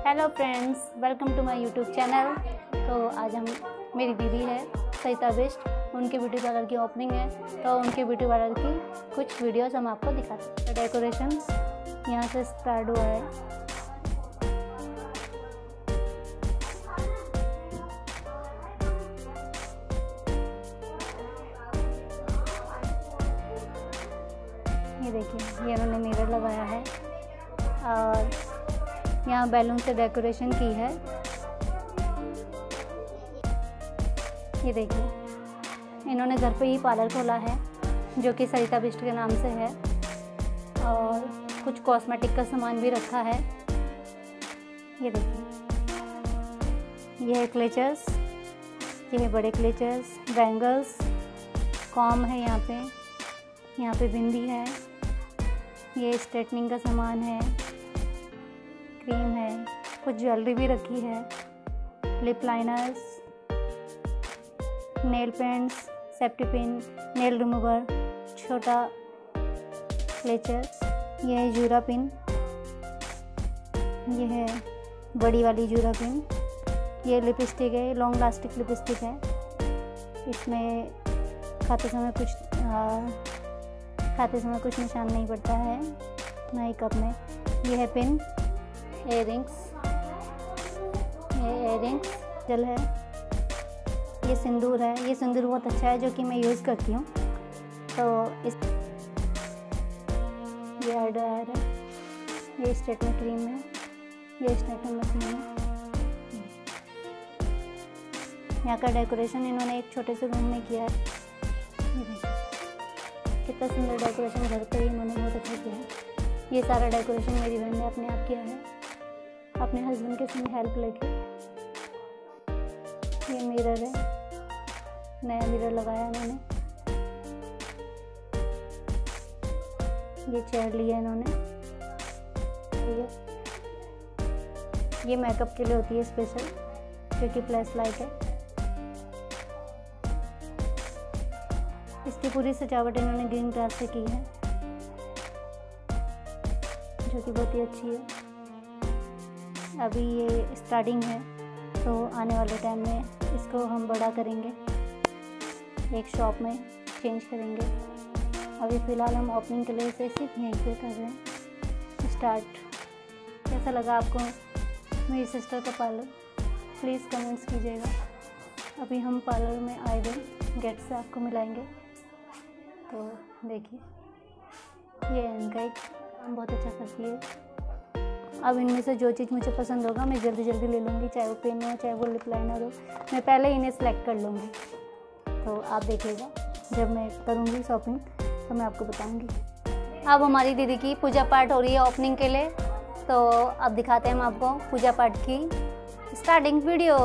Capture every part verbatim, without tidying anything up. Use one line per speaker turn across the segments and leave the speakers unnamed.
Hello friends, welcome to my YouTube channel. तो आज हम मेरी दीदी है सरिता बिष्ट, उनके ब्यूटी पार्लर की ओपनिंग है, तो उनके ब्यूटी पार्लर की कुछ वीडियोस हम आपको दिखाते हैं। डेकोरेशन यहाँ से स्टार्ट हुआ है। ये देखिए, ये उन्होंने मिरर लगाया है और यहाँ बैलून से डेकोरेशन की है। ये देखिए, इन्होंने घर पे ही पार्लर खोला है जो कि सरिता बिष्ट के नाम से है, और कुछ कॉस्मेटिक का सामान भी रखा है। ये देखिए, ये है क्लेचर्स, ये है बड़े क्लेचर्स, बैंगल्स, कॉम है यहाँ पे, यहाँ पे बिंदी है, ये स्ट्रेटनिंग का सामान है, क्रीम है, कुछ ज्वेलरी भी रखी है, lip liners, nail paints, safety pin, nail remover, छोटा क्लेचर, ये है जूरा पिन, ये है बड़ी वाली जूरा पिन, ये लिपस्टिक है, लॉन्ग लास्टिक लिपस्टिक है। इसमें खाते समय कुछ आ, खाते समय कुछ निशान नहीं पड़ता है, ना ही कप में। ये है पिन, इयररिंग्स, ये इयररिंग्स जल है, ये सिंदूर है। ये सिंदूर बहुत अच्छा है जो कि मैं यूज़ करती हूँ। तो इस ये हेयर ड्रायर है, ये स्ट्रेटनिंग क्रीम है, ये स्ट्रेटनिंग मशीन है। यहाँ का डेकोरेशन इन्होंने एक छोटे से रूम में किया है। ये देखिए कितना सुंदर डेकोरेशन घर पे ही इन्होंने बहुत अच्छा किया है। ये सारा डेकोरेशन मेरी बहन ने अपने आप किया है, अपने हस्बैंड के संग हेल्प लेके। ये मिरर है, नया मिरर लगाया इन्होंने। ये चेयर लिया इन्होंने, ये ये मेकअप के लिए होती है स्पेशल, जो कि फ्लैश लाइट है। इसकी पूरी सजावट इन्होंने ग्रीन ग्रास से की है, जो कि बहुत ही अच्छी है। अभी ये स्टार्टिंग है, तो आने वाले टाइम में इसको हम बड़ा करेंगे, एक शॉप में चेंज करेंगे। अभी फ़िलहाल हम ओपनिंग के लिए इसे सिर्फ यहीं पे कर रहे हैं स्टार्ट। कैसा लगा आपको मेरी सिस्टर का पार्लर, प्लीज़ कमेंट्स कीजिएगा। अभी हम पार्लर में आए हुए, गेट से आपको मिलाएंगे। तो देखिए, ये इनका एक बहुत अच्छा करती है। अब इनमें से जो चीज़ मुझे पसंद होगा मैं जल्दी जल्दी ले लूँगी, चाहे वो पेन हो, चाहे वो लिप लाइनर हो, मैं पहले इन्हें सेलेक्ट कर लूँगी। तो आप देखिएगा, जब मैं करूँगी शॉपिंग तो मैं आपको बताऊँगी। अब हमारी दीदी की पूजा पाठ हो रही है ओपनिंग के लिए, तो अब दिखाते हैं हम आपको पूजा पाठ की स्टार्टिंग वीडियो।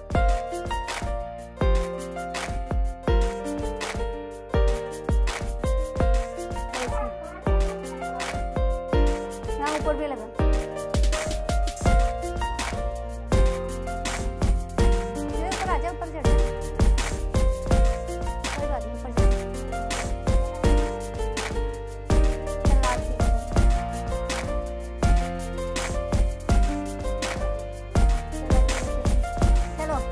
यहाँ ऊपर भी लगा, चलो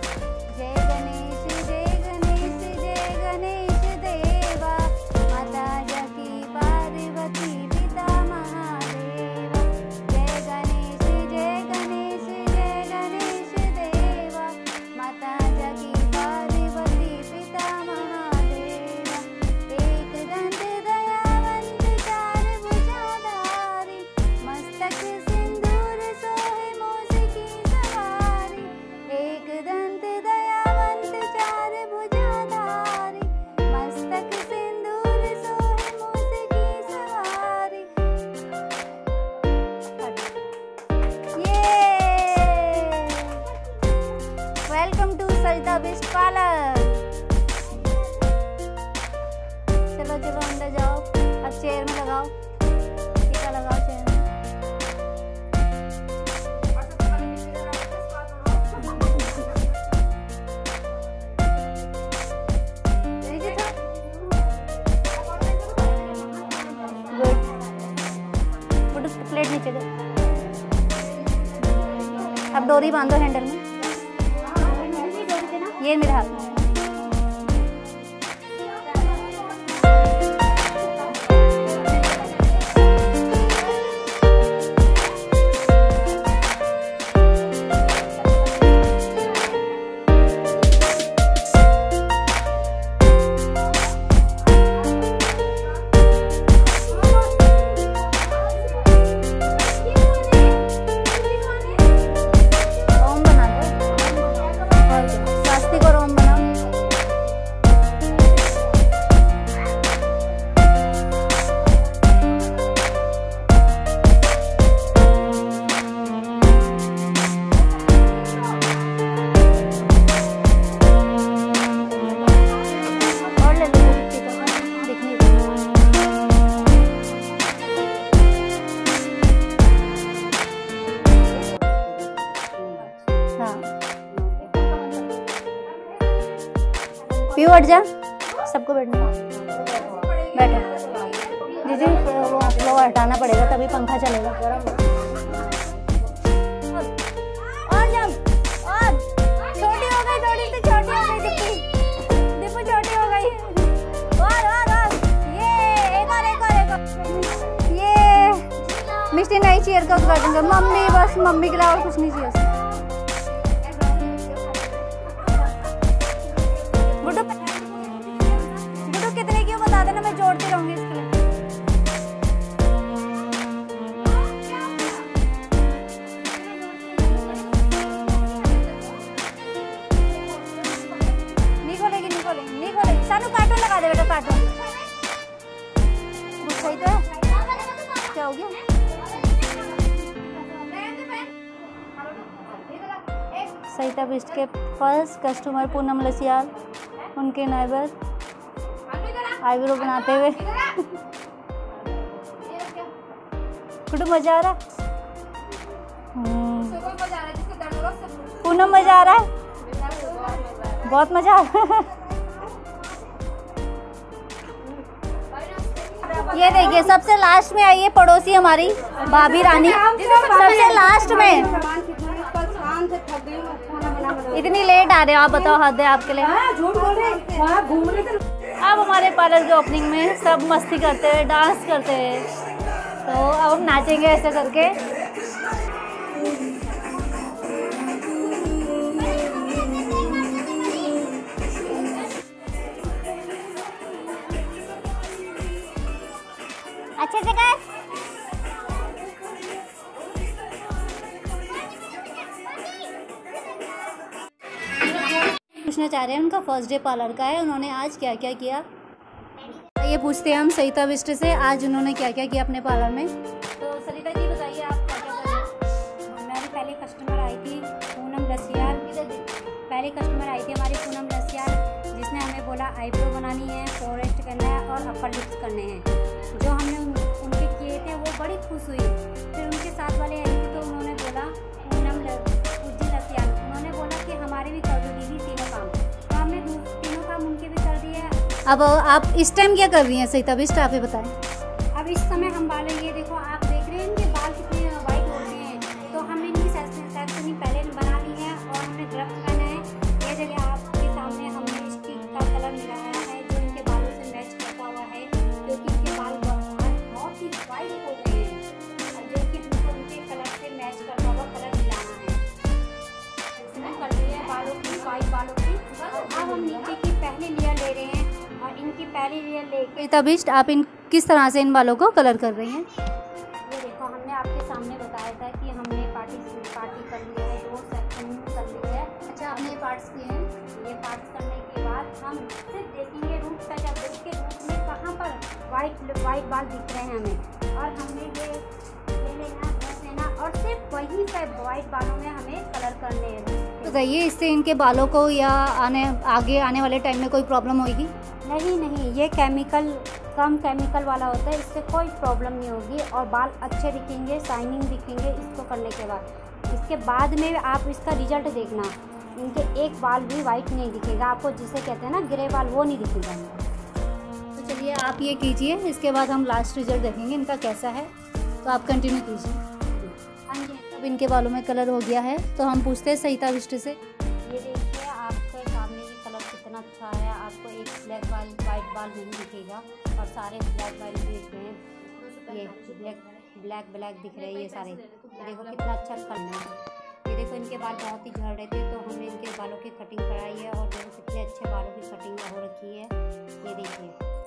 अब डोरी बांधो हैंडल में, ये मेरे हाथ में है। पीयू हट जा, सबको बैठना, बैठो जी जी। वो फ्लो हटाना पड़ेगा तभी पंखा चलेगा। और जब और छोटी हो गई, थोड़ी सी छोटी हो गई दीपू, दीपू छोटी हो गई। और और और ये एक और एक और एक और ये मिस्टी नई चेयर का उद्घाटन कर। मम्मी बस मम्मी के अलावा कुछ नहीं चाहिए। कितने क्यों बता देना, मैं जोड़ती रहूंगी इसके लिए। नहीं खोलेगी नहीं खोलेगी नहीं खोलेगी। सानू कार्टून लगा दे बेटा, कार्टून। सही तो क्या हो गया? सहिता बिस्ट के फर्स्ट कस्टमर पूनम लसियाल, उनके नाइबर आईब्रो बनाते हुए। कुछ मजा आ रहा है? पूनम मजा आ रहा है? बहुत मजा आ रहा है। ये देखिए सबसे लास्ट में आई है पड़ोसी हमारी भाभी रानी, सबसे लास्ट में। इतनी लेट आ रहे हो आप, बताओ हद है आपके लिए। अब हमारे पार्लर के ओपनिंग में सब मस्ती करते हैं, डांस करते हैं, तो अब हम नाचेंगे ऐसे करके। अच्छे से कर। पूछना चाह रहे हैं उनका फर्स्ट डे पार्लर का है, उन्होंने आज क्या क्या किया ये पूछते हैं हम सहिता बिस्ट से। आज उन्होंने क्या क्या किया अपने पार्लर में, तो सरिता जी बताइए आप क्या क्या कर रहे हैं।
हमारी पहले कस्टमर आई थी पूनम लसियाल, पहले कस्टमर आई थी हमारी पूनम लसियाल, जिसने हमें बोला आईब्रो बनानी है, फोरेस्ट करना है और अपर लिप्स करने हैं। जो हमने उन, उनके किए थे वो बड़ी खुश हुई। फिर उनके साथ वाले आई थी तो उन्होंने बोला पूनम पूजी लसियाल, उन्होंने बोला कि हमारे भी कर दो दीदी तीनों काम, तो हमने तीनों काम उनके भी कर दिए।
अब आप इस टाइम क्या कर रही हैं सहिता बिस्ट, आप ही बताएं।
अब इस समय हम बाल, ये देखो आप देख रहे हैं इनके बाल कितने वाइट हो रहे हैं, तो हमने इनकी सेक्शनिंग पहले बना ली है और हमने ग्रफ्ट पहना है। ये जगह आपके सामने हमने इसकी का कलर मिलाया है जो इनके बालों से मैच करता हुआ है, क्योंकि इनके बाल बहुत ही वाइट हो गए हैं और जो कि हमको उनके कलर से मैच करता हुआ कलर मिलाना है। इसमें कर रही है बालों की, वाइट बालों की। अब हम नीचे की पहली लेयर ले रहे हैं और इनकी पहली लेयर लेके
सहिता बिस्ट आप इन किस तरह से इन बालों को कलर कर रही हैं।
ये देखो हमने आपके सामने बताया था कि हमने पार्टी पार्टी कर लिया है, दो सेक्शन कर लिया है।
अच्छा आपने ये पार्ट्स किए हैं।
ये पार्ट्स करने के बाद हम सिर्फ देखेंगे रूट का, जब इसके रूट में कहाँ पर वाइट वाइट बाल दिख रहे हैं हमें, और हमने ये ले लेना ब्रश लेना और सिर्फ वहीं से वाइट बालों में हमें कलर करने हैं।
बताइए इससे इनके बालों को या आने आगे आने वाले टाइम में कोई प्रॉब्लम होगी?
नहीं नहीं, ये केमिकल कम केमिकल वाला होता है, इससे कोई प्रॉब्लम नहीं होगी और बाल अच्छे दिखेंगे, शाइनिंग दिखेंगे इसको करने के बाद। इसके बाद में आप इसका रिजल्ट देखना, इनके एक बाल भी वाइट नहीं दिखेगा आपको, जिसे कहते हैं ना ग्रे बाल, वो नहीं दिखेगा।
तो चलिए आप ये कीजिए, इसके बाद हम लास्ट रिजल्ट देखेंगे इनका कैसा है, तो आप कंटिन्यू कीजिए।
हाँ जी।
अब इनके बालों में कलर हो गया है, तो हम पूछते हैं सहिता विष्ट से।
ये देखिए आपके सामने ये कलर कितना अच्छा है, आपको एक ब्लैक बाल वाइट बाल नहीं दिखेगा और सारे ब्लैक बाल भी दिख रहे हैं, ये ब्लैक ब्लैक ब्लैक दिख रहे हैं ये सारे। ये देखो कितना अच्छा कलर है। ये देखो इनके बाल बहुत ही झड़ रहे थे, तो हमने इनके बालों की कटिंग कराई है और देखो कितने अच्छे बालों की कटिंग हो रखी है। ये देखिए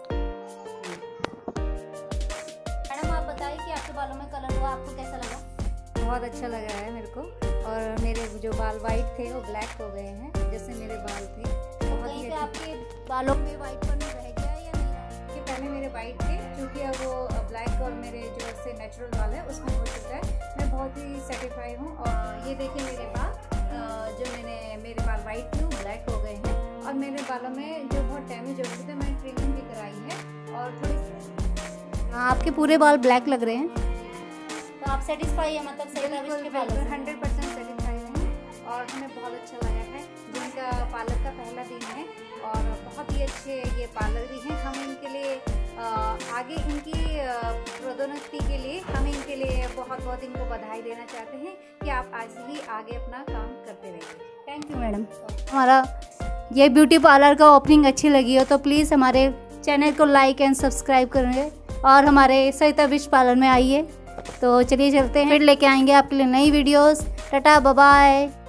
मैडम, आप बताइए कि आपके बालों में कलर हुआ, आपको कैसा लगा?
बहुत अच्छा लगा है मेरे को, और मेरे जो बाल वाइट थे वो ब्लैक हो गए हैं, जैसे मेरे बाल थे। बहुत ही
आपके बालों में वाइट पन रह गया या नहीं रहा?
कि पहले मेरे वाइट थे, क्योंकि अब वो ब्लैक और मेरे जो से नेचुरल बाल है उसमें हो चुका है। मैं बहुत ही सेटिस्फाई हूँ। और ये देखिए मेरे बाल, जो मैंने मेरे बाल वाइट थे वो ब्लैक हो गए हैं, और मेरे बालों में जो बहुत डैमेज हो गए थे मैंने ट्रिमिंग भी कराई है। और थोड़ी
हाँ, आपके पूरे बाल ब्लैक लग रहे हैं, तो आप सेटिस्फाई है? मतलब सहिता विष्ट के बालों से
हंड्रेड परसेंट सेटिस्फाई हैं, और हमें बहुत अच्छा लगा है। जिनका पार्लर का पहला दिन है और बहुत ही अच्छे ये पार्लर भी हैं। हम इनके लिए आ, आगे इनकी प्रोन्नति के लिए हम इनके लिए बहुत बहुत इनको बधाई देना चाहते हैं कि आप आज ही आगे अपना काम करते रहिए।
Thank you madam. हमारा ये ब्यूटी पार्लर का ओपनिंग अच्छी लगी हो तो प्लीज़ हमारे चैनल को लाइक एंड सब्सक्राइब करेंगे और हमारे सहिता विष्ट पार्लर में आइए। तो चलिए चलते हैं, फिर लेके आएंगे आपके लिए नई वीडियोस। Tata bye bye.